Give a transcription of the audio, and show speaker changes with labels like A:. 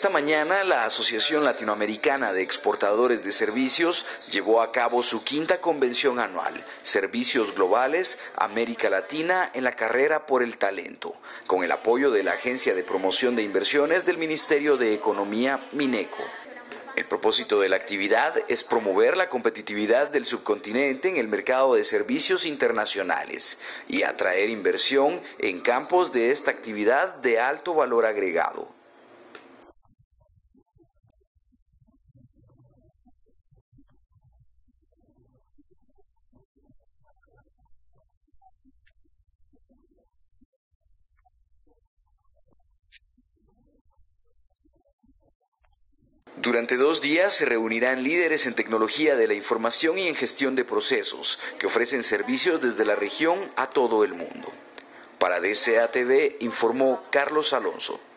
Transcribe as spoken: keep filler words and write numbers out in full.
A: Esta mañana, la Asociación Latinoamericana de Exportadores de Servicios llevó a cabo su quinta convención anual, Servicios Globales, América Latina en la carrera por el talento, con el apoyo de la Agencia de Promoción de Inversiones del Ministerio de Economía, Mineco. El propósito de la actividad es promover la competitividad del subcontinente en el mercado de servicios internacionales y atraer inversión en campos de esta actividad de alto valor agregado. Durante dos días se reunirán líderes en tecnología de la información y en gestión de procesos, que ofrecen servicios desde la región a todo el mundo. Para D C A T V informó Carlos Alonso.